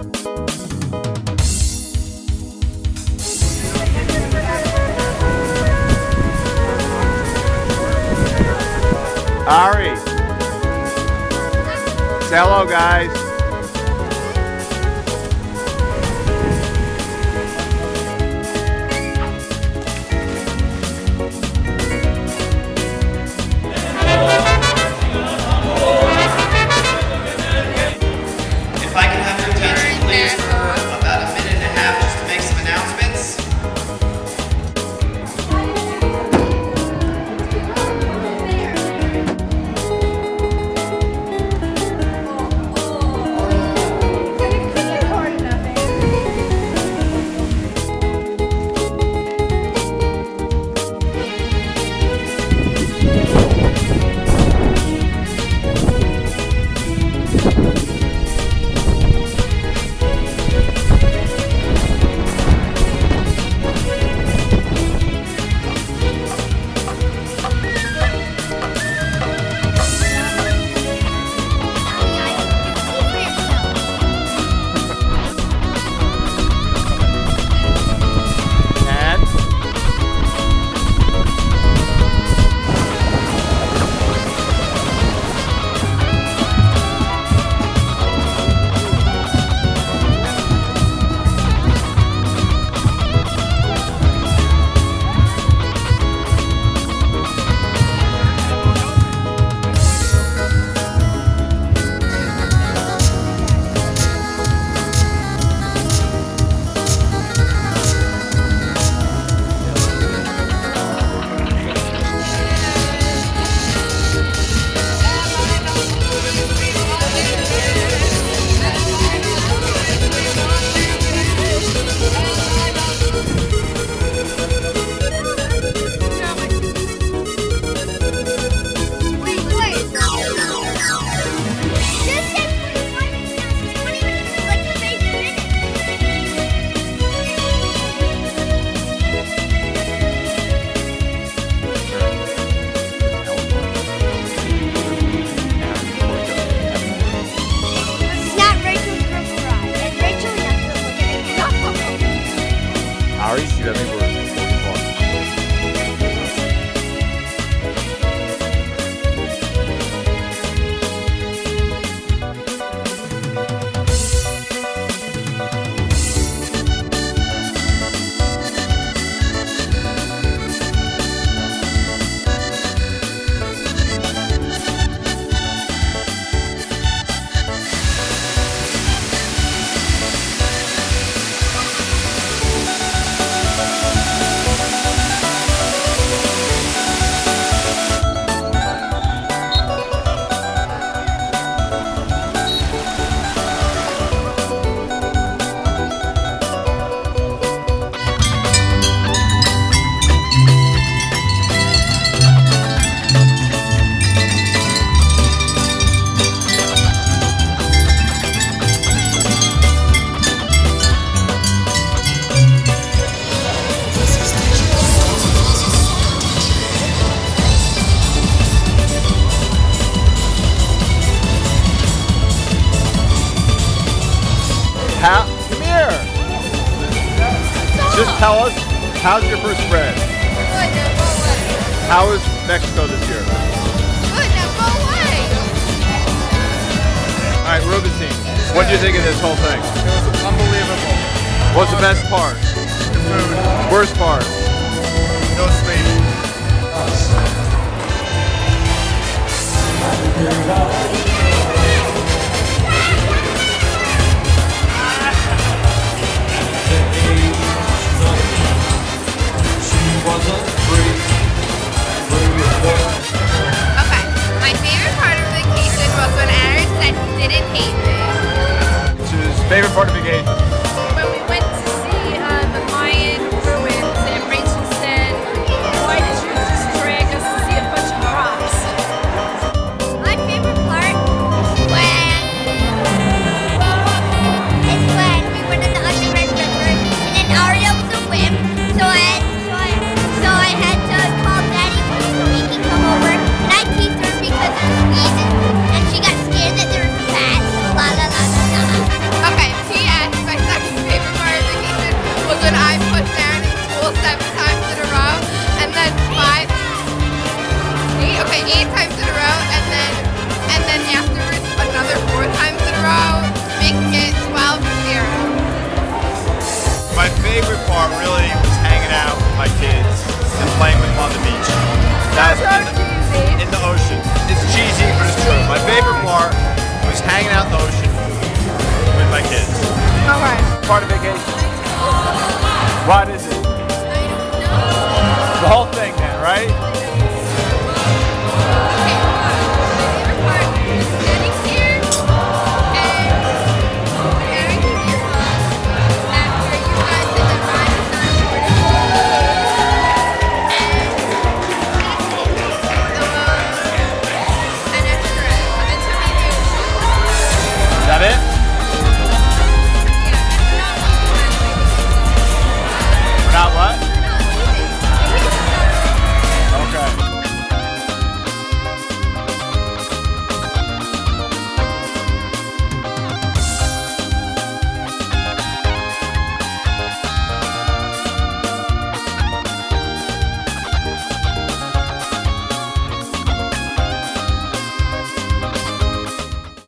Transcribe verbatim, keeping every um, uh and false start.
Ari, say hello, guys. If I can have your attention, please, for about a minute and a half just to make some announcements. Ari, do you have any words? How, come here. Just tell us, how's your first spread? Good, now go away. How is Mexico this year? Good, now go away. All right, Rubinstein, what do you think of this whole thing? It was unbelievable. What's the best part? The food. Worst part? No sleep. Okay, my favorite part of vacation was when Aaron said he didn't hate me. Which is favorite part of vacation? When we went to see uh, the Mayan ruins and Rachel said, why did you just drag us to see a bunch of rocks? My favorite part is when, is when we went in the Underground River and then Aria was a whim, so I had, so I, so I had to call Daddy so he can come over, and I teased her because there was weeds and she got scared that there was a bat. La la la la la. Okay, P S part really was hanging out with my kids and playing with them on the beach. That's so in the, cheesy. in the ocean. It's cheesy, but it's true. My favorite part was hanging out in the ocean with my kids. Okay. Part of vacation.